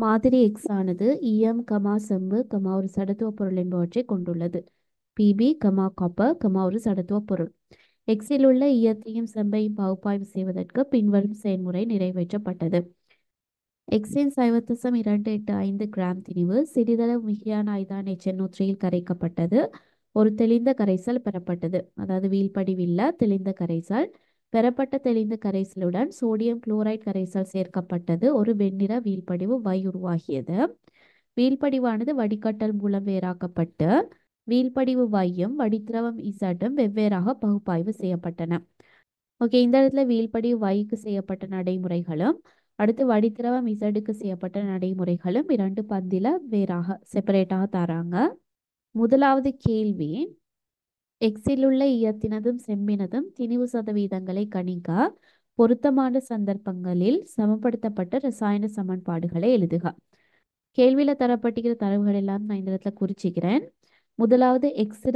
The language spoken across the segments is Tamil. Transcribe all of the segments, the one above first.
மாதிரி X ஆனது EM, செம்பு, ஒரு சடத்துவ பொருள் என்பவற்றை கொண்டுள்ளது. PB, காப்பர், ஒரு சடத்துவ பொருள். Xல் உள்ள ஈயத்தையும் செம்பையும் பகுப்பாய்வு செய்வதற்கு பின்வரும் செயல்முறை நிறைவேற்றப்பட்டது. Xன் 0.285 கிராம் திணிவு சிறிதளவு மிகையான ஐதான் HNO3யில் கரைக்கப்பட்டது. ஒரு தெளிந்த கரைசல் பெறப்பட்டது. அதாவது வீழ்படிவில்ல தெளிந்த கரைசல். பெறப்பட்ட தெளிந்த கரைசலுடன் சோடியம் குளோரைடு கரைசல் சேர்க்கப்பட்டது. ஒரு வெண்ணிற வீழ்படிவு Y உருவாகியது. வீழ்படிவானது வடிகட்டல் மூலம் வேறாக்கப்பட்டு வீழ்படிவு Yயும் வடித்திரவம் Zம் வெவ்வேறாக பகுப்பாய்வு செய்யப்பட்டன. ஓகே, இந்த இடத்துல வீழ்படிவு Yக்கு செய்யப்பட்ட நடைமுறைகளும் அடுத்து வடித்திரவம் Zக்கு செய்யப்பட்ட நடைமுறைகளும் இரண்டு பந்தில வேறாக செப்பரேட்டாக தராங்க. முதலாவது கேள்வி, எக்ஸில் உள்ள ஈயத்தினதும் செம்பினதும் திணிவு சதவீதங்களை கணிக்க பொருத்தமான சந்தர்ப்பங்களில் சமப்படுத்தப்பட்ட ரசாயன சமன்பாடுகளை எழுதுக. கேள்வியில தரப்பட்டிருக்கிற தரவுகள் எல்லாம் நான் இந்த இடத்துல குறிச்சிக்கிறேன். முதலாவது எக்ஸிட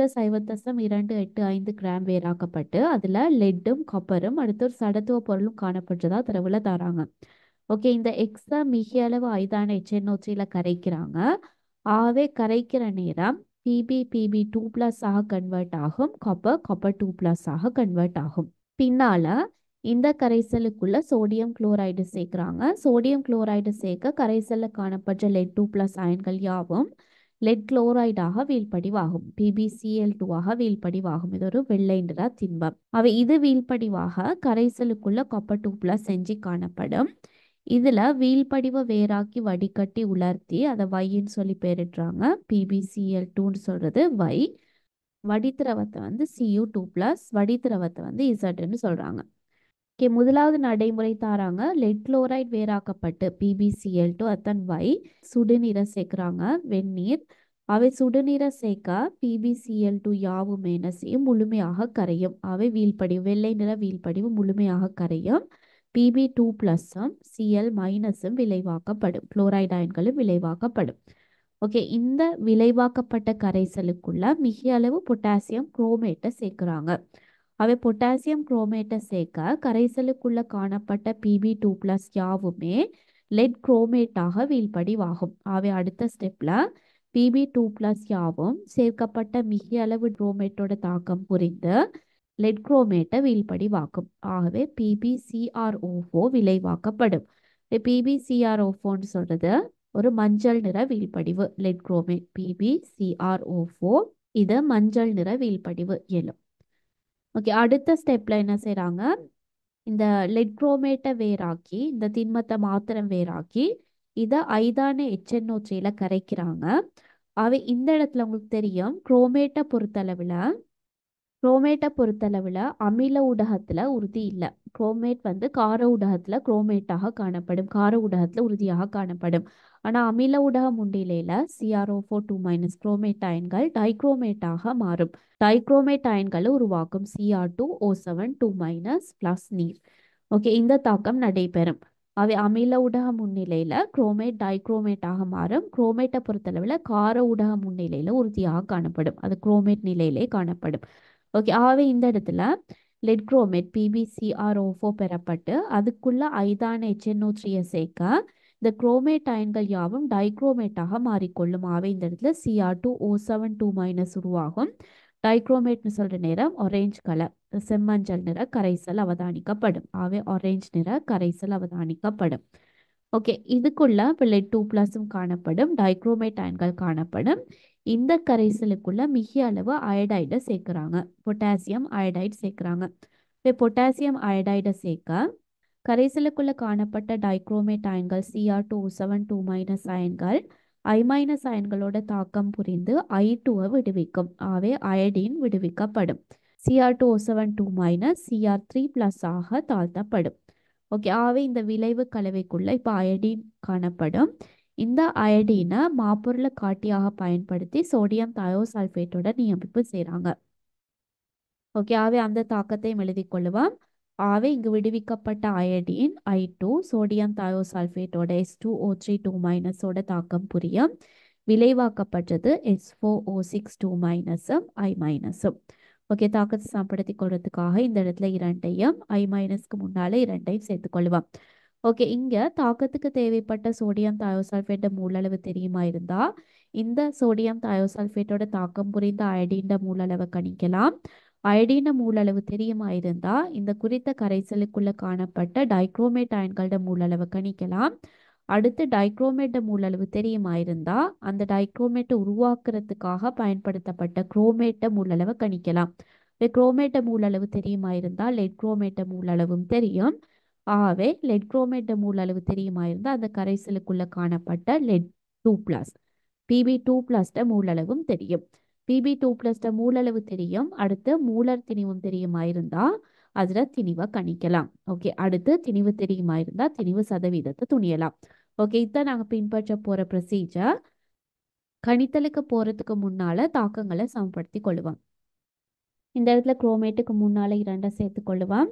0.285 கிராம் வேறாக்கப்பட்டு அதுல லெட்டும் காப்பரும் அடுத்து ஒரு சடத்துவ பொருளும் காணப்பட்டதா தரவுல தராங்க. ஓகே, இந்த எக்ஸ மிக அளவு ஐதான HNO3ல கரைக்கிறாங்க. ஆகவே கரைக்கிற நேரம் PB2+ ஆக கன்வெர்ட் ஆகும். காப்பர் 2+ ஆக கன்வெர்ட் ஆகும். பின்னால இந்த கரைசலுக்குள்ள சோடியம் குளோரைடு சேர்க்கிறாங்க. சோடியம் குளோரைடு சேர்க்க கரைசல்ல காணப்பட்ட லெட் 2+ அயன்கள் யாவும் லெட் குளோரைடாக வீழ்படிவாகும். PbCl2 ஆக வீழ்படிவாகும். இது ஒரு வெள்ளை நிற திண்மம். அவை இது வீழ்படிவாக கரைசலுக்குள்ள காப்பர் 2+ செஞ்சு காணப்படும். இதுல வீழ்படிவை வேறாக்கி வடிகட்டி உலர்த்தி அதை Yன்னு சொல்லி பேரிடுறாங்க. PbCl2ன்னு சொல்றது Y. வடித்திரவத்தை வந்து Cu2+, வடித்திரவத்தை வந்து Zன்னு சொல்றாங்க. ஓகே, முதலாவது நடைமுறை தாராங்க. லெட் குளோரைடு வேறாக்கப்பட்டு PbCl2 அத்தன் Y சுடுநீரை சேர்க்கிறாங்க. வெந்நீர். அவை சுடுநீரை சேர்க்க PbCl2 யாவும் என்ன செய்யும்? முழுமையாக கரையும். அவை வீழ்படிவு வெள்ளை நிற வீழ்படிவு முழுமையாக கரையும். Pb2+ம் Cl- விளைவாக்கப்படும். குளோரைடு அயன்களும் விளைவாக்கப்படும். ஓகே, இந்த விளைவாக்கப்பட்ட கரைசலுக்குள்ள மிக அளவு பொட்டாசியம் குரோமேட்டை சேர்க்கிறாங்க. அவை பொட்டாசியம் குரோமேட்டை சேர்க்க கரைசலுக்குள்ள காணப்பட்ட Pb2+ யாவுமே லெட் குரோமேட்டாக வீழ்படிவாகும். அவை அடுத்த ஸ்டெப்ல Pb2+ யாவும் சேர்க்கப்பட்ட மிக அளவு குரோமேட்டோட தாக்கம் புரிந்து லெட் குரோமேட்டை வீழ்படிவாக்கும். ஆகவே PbCrO4 விளைவாக்கப்படும். PbCrO4ன்னு சொல்றது ஒரு மஞ்சள் நிற வீழ்படிவு லெட் குரோமேட். PbCrO4 இது மஞ்சள் நிற வீழ்படிவு எழும். ஓகே, அடுத்த ஸ்டெப்ல என்ன செய்றாங்க? இந்த லெட் குரோமேட்டை வேறாக்கி இந்த திண்மத்தை மாத்திரம் வேறாக்கி இதை ஐதான HNO3ல கரைக்கிறாங்க. அவை இந்த இடத்துல உங்களுக்கு தெரியும் குரோமேட்டை பொறுத்தளவில் அமில ஊடகத்தில் உறுதி இல்லை. குரோமேட் வந்து கார ஊடகத்தில் குரோமேட்டாக காணப்படும். கார ஊடகத்தில் உறுதியாக காணப்படும். ஆனால் அமில ஊடகம் உண்டிலையில் CrO4 2- குரோமேட் அயன்கள் டைக்ரோமேட்டாக மாறும். டைக்ரோமேட் அயன்களை உருவாக்கும். Cr2O7 2- நீர். ஓகே, இந்த தாக்கம் நடைபெறும். அவை அமில ஊடக முன்னிலையில் குரோமேட் டைக்ரோமேட்டாக மாறும். குரோமேட்டை பொறுத்தளவில் கார ஊடக முன்னிலையில் உறுதியாக காணப்படும். அது குரோமேட் நிலையிலே காணப்படும். ஓகே, ஆகவே இந்த இடத்துல லெட் குரோமேட் PbCrO4 பெறப்பட்டு அதுக்குள்ள ஐதான HNO3யை சேர்க்க இந்த குரோமேட் அயன்கள் யாவும் டைக்ரோமேட்டாக மாறிக்கொள்ளும். ஆகவே இந்த இடத்துல Cr2O7 2- உருவாகும். டைக்ரோமேட்னு சொல்ற நேரம் ஆரஞ்சு கலர் செம்மஞ்சள் நிற கரைசல் அவதானிக்கப்படும். ஆகவே ஆரஞ்சு நிற கரைசல் அவதானிக்கப்படும். ஓகே, இதுக்குள்ள லெட் 2+ம் காணப்படும். டைக்ரோமேட் அயன்கள் காணப்படும். இந்த கரைசலுக்குள்ள மிக அளவு அயடைடை சேர்க்கிறாங்க. பொட்டாசியம் அயடைடு சேர்க்கிறாங்க. இப்போ பொட்டாசியம் அயடைடை சேர்க்க கரைசலுக்குள்ள காணப்பட்ட டைக்ரோமேட் அயன்கள் Cr2O7 2- அயன்கள் I- அயன்களோட தாக்கம் புரிந்து I2 விடுவிக்கும். ஆகவே அயடின் விடுவிக்கப்படும். Cr2O7 2- Cr3+ ஆக தாழ்த்தப்படும். ஓகே, ஆகவே இந்த விளைவு கலவைக்குள்ள இப்போ அயடின் காணப்படும். இந்த அயடினை மாப்பொருளை காட்டியாக பயன்படுத்தி சோடியம் தயோசல்ஃபேட்டோட நியமிப்பு செய்கிறாங்க. ஓகே, ஆகவே அந்த தாக்கத்தையும் எழுதி கொள்ளுவோம். ஆகவே இங்கு விடுவிக்கப்பட்ட அயடின் I2 சோடியம் தயோசல்ஃபேட்டோட S2O3 2- தாக்கம் புரியும். விளைவாக்கப்பட்டது S4O6 2- I-. ஓகே, தாக்கத்தை சமப்படுத்தி கொள்றதுக்காக இந்த இடத்துல இரண்டையும் I- முன்னால இரண்டையும் சேர்த்துக்கொள்ளுவோம். ஓகே, இங்க தாக்கத்துக்கு தேவைப்பட்ட சோடியம் தயோசல்ஃபேட் மூலளவு தெரியுமா இருந்தா இந்த சோடியம் தயோசல்ஃபேட்டோட தாக்கம் புரிந்த அயடின் மூலளவை கணிக்கலாம். அயடின் மூலளவு தெரியுமா இருந்தா இந்த குறித்த கரைசலுக்குள்ள காணப்பட்ட டைக்ரோமேட் அயன்களோட மூலளவை கணிக்கலாம். அடுத்து டைக்ரோமேட் மூலளவு தெரியுமா இருந்தா அந்த டைக்ரோமேட்டை உருவாக்குறதுக்காக பயன்படுத்தப்பட்ட குரோமேட்ட மூலளவை கணிக்கலாம். குரோமேட்ட மூலளவு தெரியுமா இருந்தா லெட் குரோமேட்ட மூலளவும் தெரியும். ஆகவே லெட் குரோமேட்ட மூலளவு தெரியுமா இருந்தா அந்த கரைசலுக்குள்ள காணப்பட்ட லெட் 2+ Pb2+ மூலளவும் தெரியும். Pb2+ மூலளவு தெரியும். அடுத்து மூலர் திணிவும் தெரியுமா இருந்தா அதுல திணிவை கணிக்கலாம். ஓகே, அடுத்து திணிவு தெரியுமா இருந்தா திணிவு சதவீதத்தை துணியலாம். ஓகே, இதான் நாங்க பின்பற்ற போற ப்ரொசீஜர். கணித்தலுக்கு போறதுக்கு முன்னால தாக்கங்களை சமப்படுத்தி கொள்ளுவோம். இந்த இடத்துல குரோமேட்டுக்கு முன்னால 2 சேர்த்து கொள்ளுவோம்.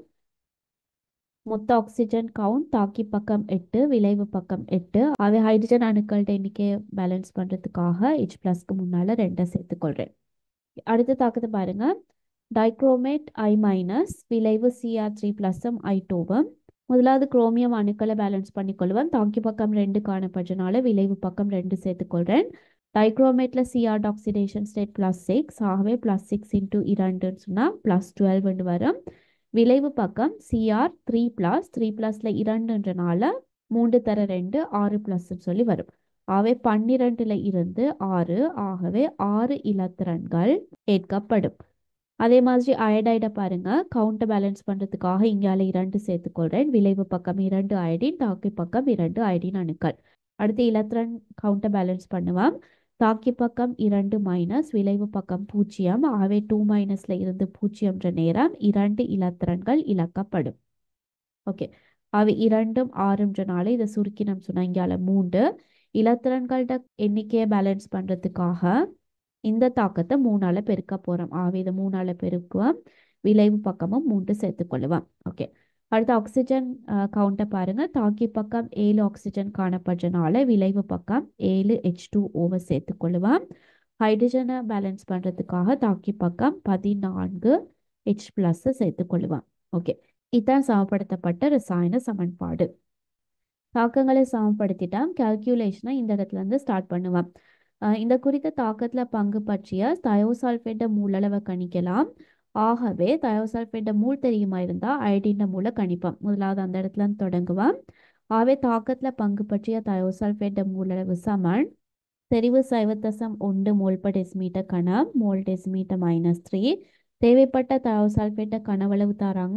மொத்த ஆக்சிஜன் கவுண்ட் தாக்கி பக்கம் 8, விளைவு பக்கம் 8. அவை ஹைட்ரஜன் அணுக்களோட எண்ணிக்கையை பேலன்ஸ் பண்றதுக்காக H+க்கு முன்னால 2 சேர்த்துக்கொள்றேன். அடுத்த தாக்கத்தை பாருங்க. டைக்ரோமேட் I- விளைவு Cr3+ம் I2வும். முதலாவது குரோமியம் அணுக்களை பேலன்ஸ் பண்ணிக்கொள்வேன். தாக்கி பக்கம் 2 காணப்படுறதுனால விளைவு பக்கம் 2 சேர்த்துக்கொள்றேன். டைக்ரோமேட்ல Cr ஆக்சிடேஷன் ஸ்டேட் +6, ஆகவே +6 × 2 சொன்னா +12 வரும். விளைவு பக்கம் Cr3+, 3+ல 2ன்றனால 3 தர 2 6+ சொல்லி வரும். ஆகவே 12ல இருந்து 6, ஆகவே 6 இலத்திரன்கள் ஏற்கப்படும். அதே மாதிரி அயடைட பாருங்க. கவுண்டை பேலன்ஸ் பண்றதுக்காக இங்கால 2 சேர்த்துக்கொள்றேன். விளைவு பக்கம் 2 அயடின், தாக்கி பக்கம் 2 அயடின் அணுக்கள். அடுத்து இலத்திரன் கவுண்டை பேலன்ஸ் பண்ணுவோம். தாக்கி பக்கம் 2- விளைவு பக்கம் 0, ஆகவே 2- இருந்து 0 நேரம் 2 இலத்திரன்கள் இழக்கப்படும். ஓகே, அவை 2ம் 6ன்றனால இதை சுருக்கி நம்ம சொன்னா இங்கால 3 இலத்திரன்களோட எண்ணிக்கையை பேலன்ஸ் பண்றதுக்காக இந்த தாக்கத்தை 3ஆல பெருக்க போறோம். ஆகவே இதை 3ஆல பெருக்குவோம். விளைவு பக்கமும் 3 சேர்த்துக்கொள்ளுவோம். ஓகே, அடுத்து ஆக்சிஜன் கவுண்டை பாருங்க. தாக்கி பக்கம் 7 ஆக்சிஜன் காணப்படுறதுனால விளைவு பக்கம் 7 H2O சேர்த்துக்கொள்ளுவோம். ஹைட்ரஜனை பேலன்ஸ் பண்றதுக்காக தாக்கி பக்கம் 14 H+ சேர்த்துக்கொள்ளுவோம். ஓகே, இதுதான் சமப்படுத்தப்பட்ட ரசாயன சமன்பாடு. தாக்கங்களை சமப்படுத்திட்டா கால்குலேஷனை இந்த இடத்துல இருந்து ஸ்டார்ட் பண்ணுவோம். இந்த குறித்த தாக்கத்தில் பங்கு பற்றிய தயோசல்ஃபேட் மூலளவை கணிக்கலாம். ஆகவே தயோசல்ஃபேட் மூல் தெரியுமா இருந்தால் அயடின் மூல கணிப்போம். முதலாவது அந்த இடத்துல தொடங்குவோம். ஆகவே தாக்கத்தில் பங்கு பற்றிய தயோசல்ஃபேட் மூலளவு சமன் செறிவு 0.1 மோல்/டெசிமீட்டர் கனம், மோல்/டெசிமீட்டர் -3. தேவைப்பட்ட தயோசல்ஃபேட் கனவளவு தராங்க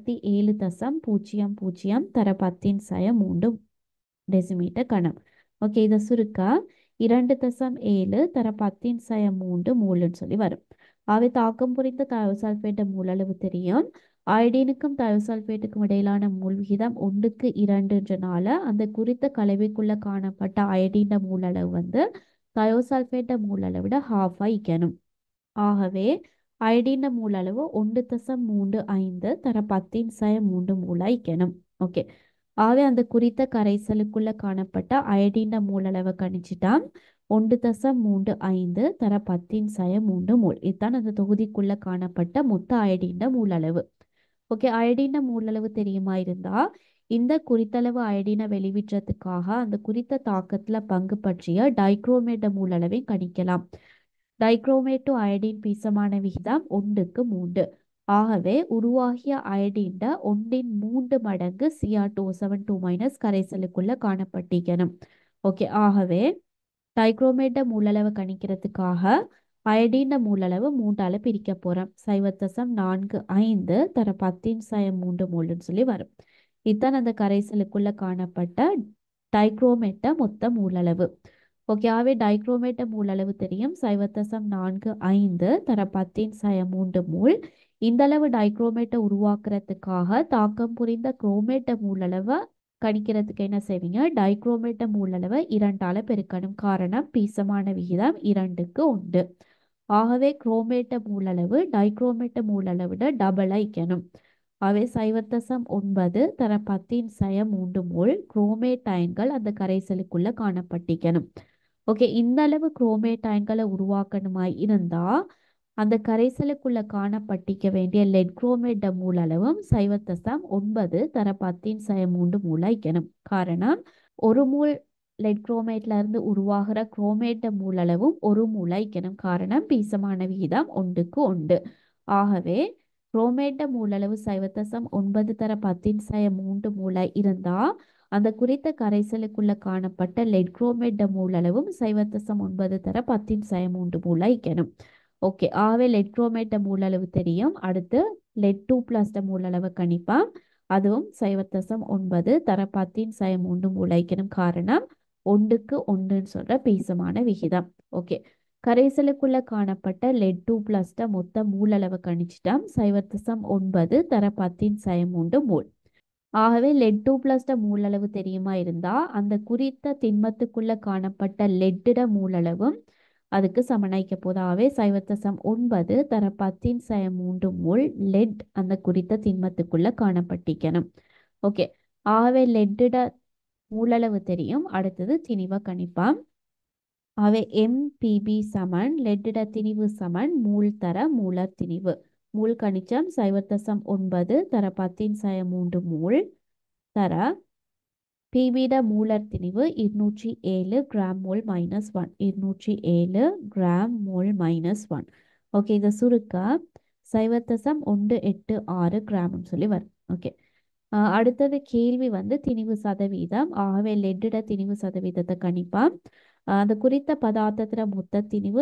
27.00 தர 10⁻³ டெசிமீட்டர் கனம். ஓகே, இதை சுருக்க 2.7 தர 10⁻³ மோல்னு சொல்லி வரும். ஆகவே தாக்கம் புரிந்த தயோசல்ஃபேட் மூலளவு தெரியும். அயடினுக்கும் தயோசல்ஃபேட்டுக்கும் இடையிலான மூல் விகிதம் 1:2ன்றனால அந்த குறித்த கலவைக்குள்ள காணப்பட்ட அயடின் மூலளவு தயோசல்ஃபேட் மூலளவை விட ½ இருக்கணும். ஆகவே அயடின் மூலளவு 1.35 தர 10⁻³ மோலா இருக்கணும். ஓகே, ஆகவே அந்த குறித்த கரைசலுக்குள்ள காணப்பட்ட அயடின் மூலளவை கணிச்சிட்டா 1.35 தர 10⁻³ மோல். இதுதான் அந்த தொகுதிக்குள்ள காணப்பட்ட மொத்த அயடின் மூலளவு. ஓகே, அயடின் மூலளவு தெரியுமா இருந்தா இந்த குறித்தளவு அயடினை வெளிவிட்டதுக்காக அந்த குறித்த தாக்கத்துல பங்கு பற்றிய டைக்ரோமேட் மூலளவை கணிக்கலாம். டைக்ரோமேட் டு அயடின் பீசமான விகிதம் 1:3. ஆகவே உருவாகிய அயடின் 1/3 மடங்கு Cr2O7 கரைசலுக்குள்ள காணப்பட்டிருக்கணும். ஓகே, ஆகவே டைக்ரோமேட் மூலளவு கணிக்கிறதுக்காக அயடின் மூலளவு 3ஆல பிரிக்க போறோம். 0.45 தர 10⁻³ மோல்னு சொல்லி வரும். இதுதான் அந்த கரைசலுக்குள்ள காணப்பட்ட டைக்ரோமேட் மொத்த மூலளவு. ஓகே, ஆகவே டைக்ரோமேட் மூலளவு தெரியும் 0.45 தர 10⁻³ மோல். இந்த அளவு டைக்ரோமேட்டை உருவாக்குறதுக்காக தாக்கம் புரிந்த குரோமேட் மூலளவை கணிக்கிறதுக்கு என்ன செய்வீங்க? டைக்ரோமேட் மூலளவை 2ஆல பெருக்கணும். காரணம் பீசமான விகிதம் 2:1. ஆகவே குரோமேட் மூலளவு டைக்ரோமேட் மூலளவை விட டபுளா இருக்கணும். ஆகவே 0.9 தர 10⁻³ மோல் குரோமேட் அயன்கள் அந்த கரைசலுக்குள்ள காணப்பட்டிருக்கணும். ஓகே, இந்த அளவு குரோமேட் அயன்களை உருவாக்கணுமா இருந்தா அந்த கரைசலுக்குள்ள காணப்பட்டிக்க வேண்டிய லெட் குரோமேட் மூலளவும் 0.9 தர 10⁻³ மூலாய்க்கணும். காரணம், ஒரு மூல் லெட் குரோமேட்ல இருந்து உருவாகிற குரோமேட் மூலளவும் ஒரு மூலாய்க்கணும். காரணம், பீசமான விகிதம் 1:1. ஆகவே குரோமேட் மூலளவு 0.9 தர 10⁻³ மூலாய் இருந்தா அந்த குறித்த கரைசலுக்குள்ள காணப்பட்ட லெட் குரோமேட் மூலளவும் 0.9 தர 10⁻³ மூலாய்க்கணும். ஓகே, ஆகவே லெட் குரோமேட் மூலளவு தெரியும். அடுத்து லெட் 2+ மூலளவு கணிப்பாம். அதுவும் 0.9 தர 10⁻³ மூலாய்க்கணும். காரணம், 1:1 சொல்ற பீசமான விகிதம். ஓகே, கரைசலுக்குள்ள காணப்பட்ட லெட் 2+ மொத்த மூலளவு கணிச்சிட்டோம். 0.9 தர 10⁻³ மூல். ஆகவே லெட் 2+ மூலளவு தெரியுமா இருந்தா அந்த குறித்த திண்மத்துக்குள்ள காணப்பட்ட லெட்டிட மூலளவும் அதுக்கு சமனாய்க்க போகுது. ஆகவே 0.9 தர 10⁻³ மூல் லெட் அந்த குறித்த திண்மத்துக்குள்ள காணப்பட்டிக்கணும். ஓகே, ஆகவே லெட்டிட மூலளவு தெரியும். அடுத்தது திணிவ கணிப்பாம். ஆகவே MPB சமன் லெட்டிட திணிவு சமன் மூல் தர மூலர் திணிவு. மூல் கணிச்சம் 0.9 தர 10⁻³ மூல் தர பிபிட மூலர் திணிவு 207 gram mole -1. 207 gram mole -1. Okay, இதை சுருக்க 0.186 கிராம் சொல்லி வரும். ஓகே, அடுத்தது கேள்வி வந்து திணிவு சதவீதம். ஆகவே லெட்டிட திணிவு சதவீதத்தை கணிப்பாம். அந்த குறித்த பதார்த்தத்துல மொத்த திணிவு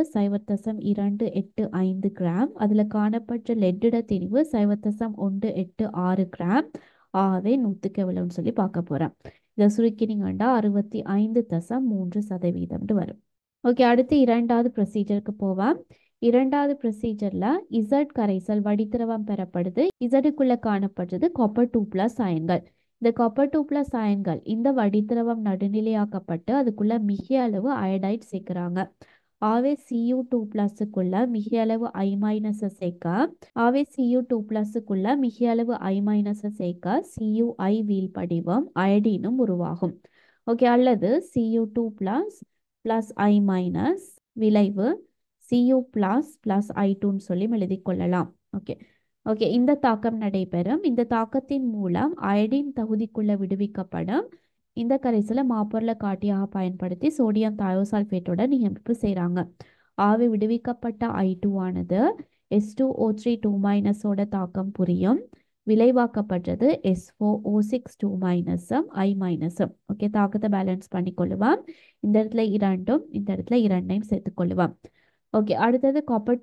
0.285 கிராம். அதுல காணப்பட்ட லெட்டிட திணிவு 0.186 கிராம். ஆகவே 100க்கு எவ்வளவுன்னு சொல்லி பார்க்க போறோம். இதை சுருக்கினீங்கன்னா 65.3% வரும். ஓகே, அடுத்து இரண்டாவது ப்ரொசீஜருக்கு போவோம். இரண்டாவது ப்ரொசீஜர்ல இசட் கரைசல் வடித்திரவம் பெறப்படுது. இசடுக்குள்ள காணப்படுறது காப்பர் 2+ அயன்கள். இந்த காப்பர் 2+ அயன்கள் இந்த வடித்திரவம் நடுநிலையாக்கப்பட்டு அதுக்குள்ள மிக அளவு அயடைட் சேர்க்கிறாங்க. ஆகவே Cu2+க்குள்ள மிக அளவு I- சேர்க்க ஆகவே Cu2+க்குள்ள மிக அளவு I- சேர்க்க Cui வீழ்படிவம் அயடினும் உருவாகும். ஓகே, அல்லது Cu2+ + I- விளைவு Cu+ + I2ன்னு சொல்லி எழுதிக் கொள்ளலாம். ஓகே ஓகே இந்த தாக்கம் நடைபெறும். இந்த தாக்கத்தின் மூலம் அயடின் தகுதிக்குள்ள விடுவிக்கப்படும். இந்த கரைசலை மாப்பொருளை காட்டியாக பயன்படுத்தி சோடியம் தயோசல்பேட்டோட நியமிப்பு செய்கிறாங்க. ஆகவே விடுவிக்கப்பட்ட I2 ஆனது S2O3 2- ஓட தாக்கம் புரியும். விளைவாக்கப்படுறது S4O6 2- I-. ஓகே, தாக்கத்தை பேலன்ஸ் பண்ணிக்கொள்ளுவான். இந்த இடத்துல இரண்டும் இந்த இடத்துல இரண்டையும் சேர்த்துக்கொள்ளுவான். ஓகே, அடுத்தது காப்பர்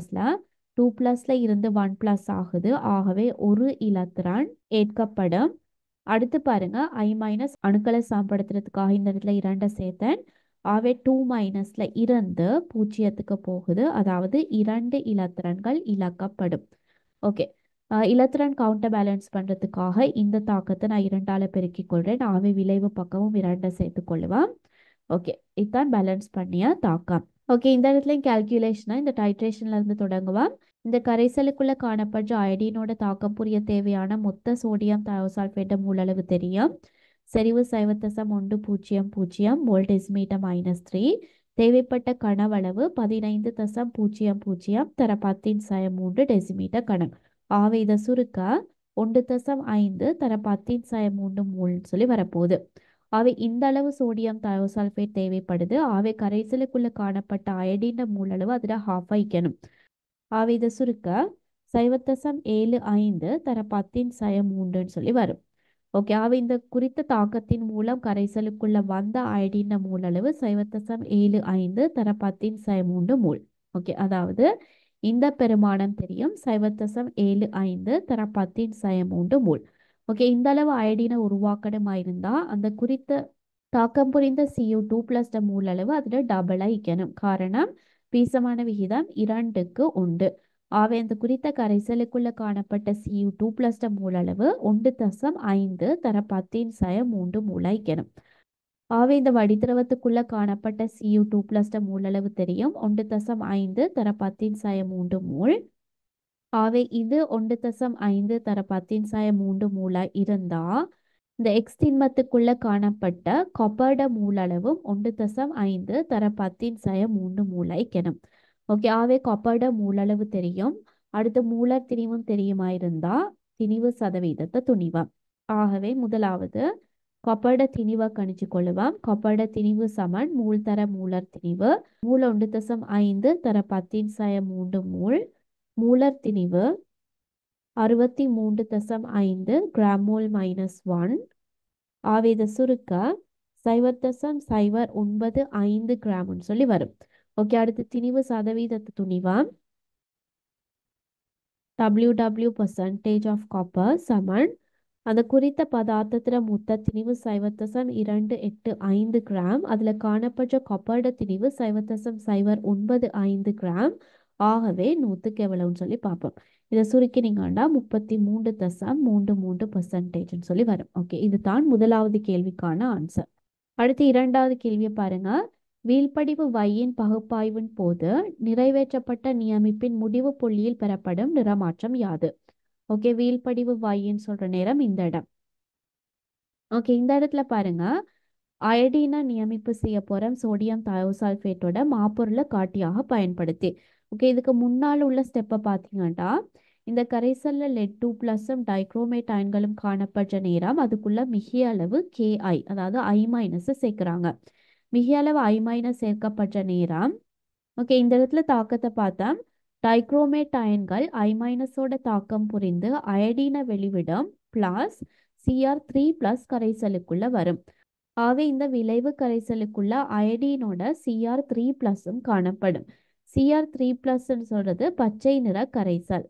2+ல இருந்து 1+ ஆகுது. ஆகவே ஒரு இலத்திரான் ஏற்கப்படும். அடுத்து பாருங்க, I- அணுக்களை சாம்படுத்துறதுக்காக இந்த இடத்துல 2 சேர்த்தேன். ஆகவே 2- இருந்து 0க்கு போகுது. அதாவது 2 இலத்திரன்கள் இழக்கப்படும். ஓகே, இலத்திரன் கவுண்டை பேலன்ஸ் பண்றதுக்காக இந்த தாக்கத்தை நான் 2ஆல பெருக்கிக் கொள்றேன். ஆகவே விளைவு பக்கமும் 2 சேர்த்துக்கொள்ளுவேன். ஓகே, இதுதான் பேலன்ஸ் பண்ணிய தாக்கம். ஓகே, இந்த இடத்துலையும் கேல்குலேஷனா இந்த டைட்ரேஷன்ல இருந்து தொடங்குவோம். இந்த கரைசலுக்குள்ள காணப்படுற அயடினோட தாக்கம் புரிய தேவையான மொத்த சோடியம் தயோசல்பேட் மூலளவு தெரியும். செறிவு 0.100 மோல் டெசிமீட்டர் -3. தேவைப்பட்ட கனவளவு 15.00 தர 10⁻³ டெசிமீட்டர் கனம். ஆகவே இதை சுருக்க 1.5 தர 10⁻³ மோல்னு சொல்லி வரப்போகுது. ஆகவே இந்த அளவு சோடியம் தயோசல்பேட் தேவைப்படுது. ஆகவே கரைசலுக்குள்ள காணப்பட்ட அயடின் மூலளவு அதில் ½ வைக்கணும். ஆகவே இதை சுருக்க 0.75 தர 10⁻³ சொல்லி வரும். ஓகே, ஆகவே இந்த குறித்த தாக்கத்தின் மூலம் கரைசலுக்குள்ள வந்த அயடின் மூலளவு 0.75 தர 10⁻³ மோல். ஓகே, அதாவது இந்த பெருமானம் தெரியும் 0.75 தர 10⁻³ மோல். ஓகே, இந்த அளவு அயடினை உருவாக்கணுமா இருந்தா அந்த குறித்த தாக்கம் புரிந்த Cu2+ மூலளவு அதில் டபுள் ஆயிக்கணும். காரணம், பீசமான விகிதம் 2:1. ஆகவே அந்த குறித்த கரைசலுக்குள்ள காணப்பட்ட Cu2+ மூலளவு 1.5 தர 10⁻³ மூலாய்க்கணும். ஆகவே இந்த வடித்திரவத்துக்குள்ள காணப்பட்ட Cu2+ மூலளவு தெரியும் 1.5 தர 10⁻³ மூல். ஆகவே இது 1.5 தர 10⁻³ மூலாய் இருந்தா இந்த எக்ஸ் திண்மத்துக்குள்ள காணப்பட்ட கொப்பர்ட மூலளவும் 1.5 தர 10⁻³ மூலாய்க்கணும். ஓகே, ஆகவே காப்பரோட மூலளவு தெரியும். அடுத்து மூலர் திணிவும் தெரியுமா இருந்தா திணிவு சதவீதத்தை துணிவாம். ஆகவே முதலாவது காப்பரோட திணிவை கணிச்சு கொள்ளுவாம். காப்பரோட திணிவு சமன் மூல் தர மூலர் திணிவு. மூல 1.5 தர 10⁻³ மூல். மூலர் திணிவு 63.5 கிராம் மோல் -1. ஆகவே இதை சுருக்க 0.095 கிராம்னு சொல்லி வரும். ஓகே, அடுத்து திணிவு சதவீதத்தை துணிவாம். WW percentage of copper சமன் அந்த குறித்த பதார்த்தத்துல மொத்த திணிவு 0.285 கிராம். அதுல காணப்பட்ட காப்பரோட திணிவு 0.095 கிராம். ஆகவே 100க்கு எவ்வளவுன்னு சொல்லி பார்ப்போம். இதை சுருக்கினீங்கன்னா 33.33% சொல்லி வரும். ஓகே, இதுதான் முதலாவது கேள்விக்கான ஆன்சர். அடுத்து இரண்டாவது கேள்வியை பாருங்க. வீழ்படிவு வையின் பகுப்பாய்வின் போது நிறைவேற்றப்பட்ட நியமிப்பின் முடிவு புள்ளியில் பெறப்படும் நிறமாற்றம் யாது? ஓகே, வீழ்படிவு வைன்னு சொல்ற நேரம் இந்த இடம். ஓகே, இந்த இடத்துல பாருங்க, அயடினை நியமிப்பு செய்ய போறோம் சோடியம் தயோசல்பேட்டோட மாப்பொருளை காட்டியாக பயன்படுத்தி. ஓகே, இதுக்கு முன்னால் உள்ள ஸ்டெப்பை பார்த்தீங்கன்னா இந்த கரைசல்ல லெட் 2+ டைக்ரோமேட் அயன்களும் காணப்பட்ட நேரம் அதுக்குள்ள மிகிய அளவு KI அதாவது I- சேர்க்கிறாங்க. மிகிய அளவு I- சேர்க்கப்பட்ட நேரம். ஓகே, இந்த இடத்துல தாக்கத்தை பார்த்தா டைக்ரோமேட் அயன்கள் I- தாக்கம் புரிந்து அயடினை வெளிவிடும் பிளஸ் Cr3+ கரைசலுக்குள்ள வரும். ஆகவே இந்த விளைவு கரைசலுக்குள்ள அயடினோட Cr3+ காணப்படும். Cr3+ சொல்றது பச்சை நிற கரைசல்,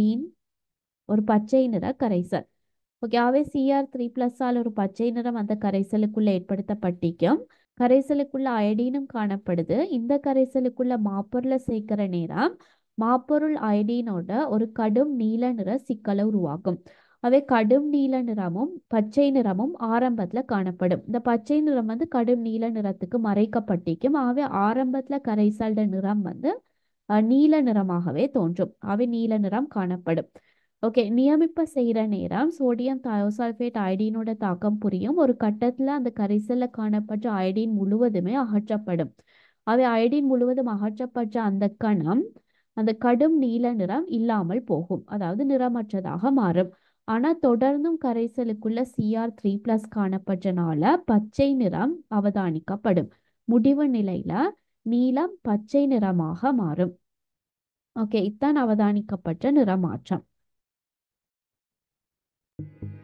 ஒரு பச்சை நிற கரைசல். ஓகே, ஆகவே Cr3+ ஒரு பச்சை நிறம் அந்த கரைசலுக்குள்ள ஏற்படுத்தப்பட்டிக்கும். கரைசலுக்குள்ள அயடீனும் காணப்படுது. இந்த கரைசலுக்குள்ள மாப்பொருளை சேர்க்கிற நேரம் மாப்பொருள் அயடீனோட ஒரு கடும் நீல நிற சிக்கலை உருவாக்கும். அவை கடும் நீல நிறமும் பச்சை நிறமும் ஆரம்பத்துல காணப்படும். இந்த பச்சை நிறம் கடும் நீல நிறத்துக்கு மறைக்கப்பட்டிக்கும். ஆகவே ஆரம்பத்துல கரைசல்ட நிறம் நீல நிறமாகவே தோன்றும். அவை நீல நிறம் காணப்படும். ஓகே, நியமிப்பை செய்கிற நேரம் சோடியம் தயோசல்பேட் அயடீனோட தாக்கம் புரியும். ஒரு கட்டத்தில் அந்த கரைசலில் காணப்பட்ட அயடீன் முழுவதுமே அகற்றப்படும். அவை அயடீன் முழுவதும் அகற்றப்பட்ட அந்த கணம் அந்த கடும் நீல நிறம் இல்லாமல் போகும், அதாவது நிறமற்றதாக மாறும். ஆனால் தொடர்ந்தும் கரைசலுக்குள்ள Cr3+ காணப்பட்டனால பச்சை நிறம் அவதானிக்கப்படும். முடிவு நிலையில நீலம் பச்சை நிறமாக மாறும். ஓகே, இத்தான் அவதானிக்கப்பட்ட நிறமாற்றம்.